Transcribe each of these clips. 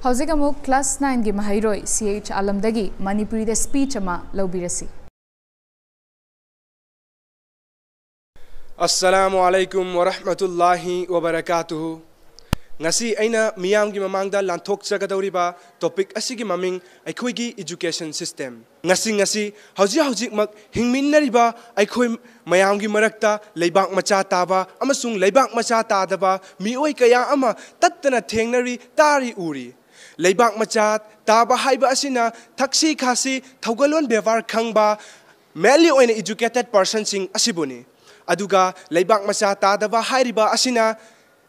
Howsik amuk class 9 gi mahairoi CH Alamdagi Manipuri de speech ama laubirasi. Assalamu alaikum wa rahmatullahi wa barakatuhu. Ngasi aina miyam gi mamangda lanthok chagadawriba topic asigi maming EIKHOIGI education system. Ngasi hauji mak hingminnariba EIKHOI mayam gi marakta leibak macha taba amasung leibak macha tadaba mioi kaya ama tattana thengnari tari uri. Leibak macha taba haiba asina thaksi khasi thaugalon bevar khangba mainly oina educated person sing asibuni. Aduga leibak macha tadaba hairiba asina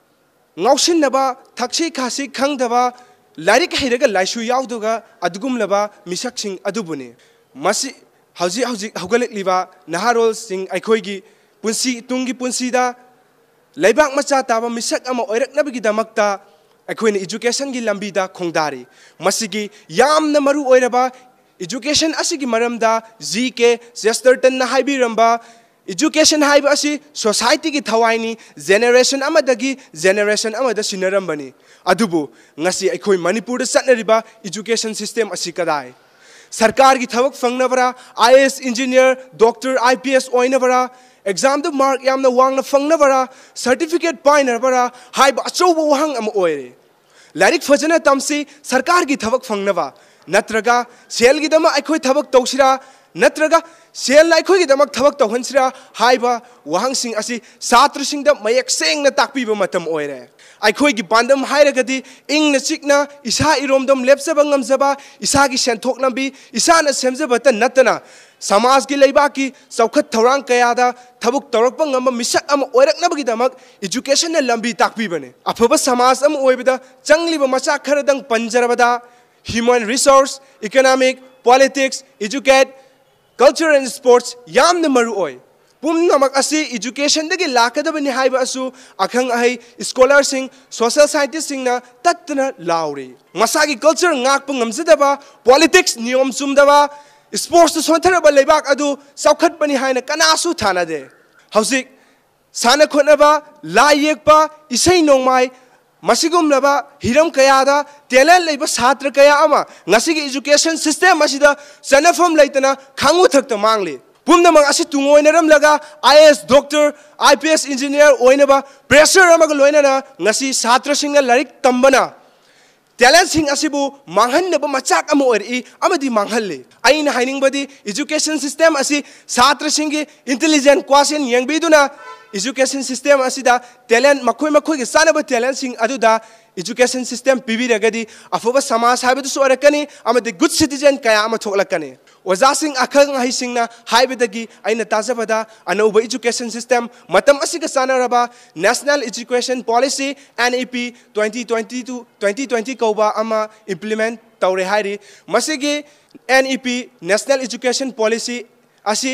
ngausin naba thaksi khasi khangdaba larik hiraga laishu yauduga adugum laba misak sing adubuni masi hauji haugalek liba naharol sing EIKHOIGI punsi tungi punsi da leibak macha taba misak ama oirak nabigi damakta EIKHOINA education gi lambi da khongdari masigi yamna maru oiraba education asigi maramda GK Chesterton na haibiramba education haiba asi society ki thawaini generation amadagi generation amada sinarambani adubu ngasi EIKHOI Manipur da satnariba education system asi kadai sarkar ki thawak fangnabara IAS engineer doctor IPS oinabara exam the mark yamna wangna fangnabara certificate painabara haiba achouba wahang am oire larik fajana tamsi sarkar ki thawak fangnaba natraga sel gi dama EIKHOI thawak tawsira natraga sel EIKHOI gi damak thawak tawhansira haiba wahang sing asi satra sing da mayak seng na takpiba matam oire EIKHOI gi bandam hairagadi ing na chikna isa iromdom lepsaba ngamjaba isa gi senthok lambi isa na semjaba ta natana samaj gi leiba ki saukhat thorang kayada thabuk torakpa ngamba misak am oiraknabagi damak education na lambi takpibane afaba samaj am oibida changliba macha kharadang panjarabada human resource economic politics educate culture and sports yam na maru oi pum namak asi education dagi lakadabani haiba asu akhang ahai scholar sing social scientist sing na tatna lauri masagi culture ngak pa ngamjadaba politics niyom sumdaba sports to sontharaba leibak adu saukhat bani haina kanasu thana de hausik sana khonaba la yekpa isai nongmai masigum laba hiram kayada talent leiba chhatra kaya ama ngasigi education system asida sanafam leitana khangu thakta mangli pumnamang asi tungoinaram laga IAS doctor IPS engineer oinaba pressure amaga loinana ngasi chhatra singna larik tambana talent sing asibu manghanaba machak ama ori amadi manghalle aina hainingbadi education system asi chhatra singi intelligent quotient yangbiduna education system asida talent makhoi gi sanaba talent sing aduda education system pibiragadi afoba samaj haibedu sorakani amade good citizen kaya ama thoklakani oja sing akhang hai singna haibedagi aina tajabada anoba education system matam asiga sanaraba national education policy NEP 2020 to 2020 koba ama implement tawre hairi masigi NEP national education policy asi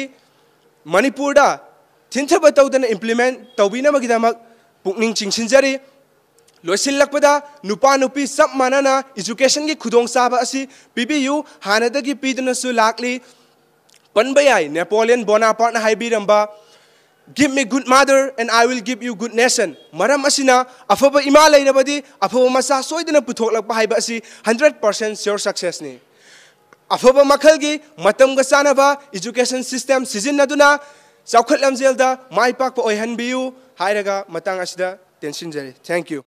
Manipur da Tinthaba tawdana implement tawbina magidamak pukning chingsinjari loisilakpada nupa nupi sab manana education gi khudong saba asi PBU hanadagi piduna su lakli panbayai Napoleon Bonaparte na haibiramba give me good mother and I will give you good nation maram asina afaba ima lainabadi afaba masa soidana puthoklakpa haiba asi 100% sure success ni afaba makhalgi matamga sanaba education system sijinnaduna Saukhat lamjelda mai pak pa oihanbiu hairaga matang asida tension jari. Thank you.